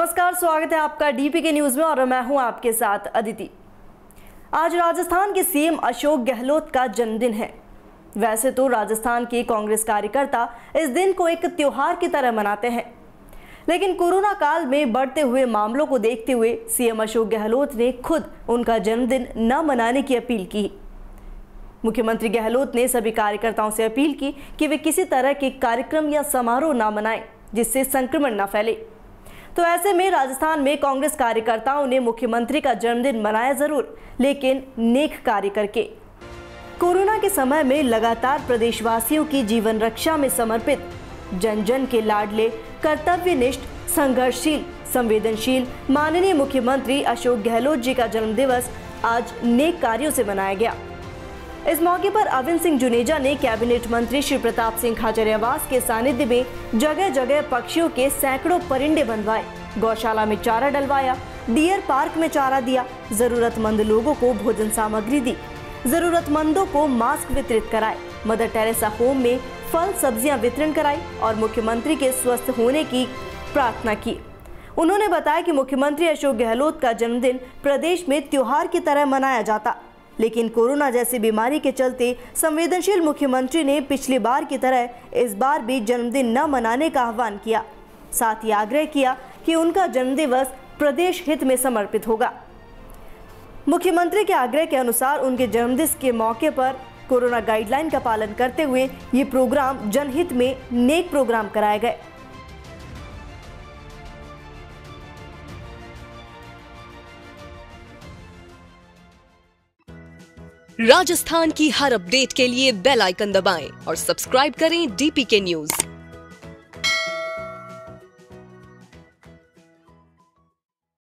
नमस्कार, स्वागत है आपका डीपी के न्यूज में और मैं हूं आपके साथ अदिति। आज राजस्थान के सीएम अशोक गहलोत का जन्मदिन है। वैसे तो राजस्थान के कांग्रेस कार्यकर्ता इस दिन को एक त्योहार की तरह मनाते हैं, लेकिन कोरोना काल में बढ़ते हुए मामलों को देखते हुए सीएम अशोक गहलोत ने खुद उनका जन्मदिन न मनाने की अपील की। मुख्यमंत्री गहलोत ने सभी कार्यकर्ताओं से अपील की कि वे किसी तरह के कार्यक्रम या समारोह न मनाएं जिससे संक्रमण न फैले। तो ऐसे में राजस्थान में कांग्रेस कार्यकर्ताओं ने मुख्यमंत्री का जन्मदिन मनाया जरूर, लेकिन नेक कार्य करके। कोरोना के समय में लगातार प्रदेशवासियों की जीवन रक्षा में समर्पित, जन जन के लाडले, कर्तव्यनिष्ठ, संघर्षशील, संवेदनशील माननीय मुख्यमंत्री अशोक गहलोत जी का जन्मदिवस आज नेक कार्यों से मनाया गया। इस मौके पर अविन सिंह जुनेजा ने कैबिनेट मंत्री श्री प्रताप सिंह खाचरियावास के सानिध्य में जगह जगह पक्षियों के सैकड़ों परिंदे बंधवाए, गौशाला में चारा डलवाया, डियर पार्क में चारा दिया, जरूरतमंद लोगों को भोजन सामग्री दी, जरूरतमंदों को मास्क वितरित कराए, मदर टेरेसा होम में फल सब्जियां वितरण कराई और मुख्यमंत्री के स्वस्थ होने की प्रार्थना की। उन्होंने बताया कि मुख्यमंत्री अशोक गहलोत का जन्मदिन प्रदेश में त्योहार की तरह मनाया जाता, लेकिन कोरोना जैसी बीमारी के चलते संवेदनशील मुख्यमंत्री ने पिछली बार की तरह इस बार भी जन्मदिन न मनाने का आह्वान किया। साथ ही आग्रह किया कि उनका जन्मदिवस प्रदेश हित में समर्पित होगा। मुख्यमंत्री के आग्रह के अनुसार उनके जन्मदिन के मौके पर कोरोना गाइडलाइन का पालन करते हुए ये प्रोग्राम जनहित में नेक प्रोग्राम कराए गए। राजस्थान की हर अपडेट के लिए बेल आइकन दबाएं और सब्सक्राइब करें डीपी के न्यूज।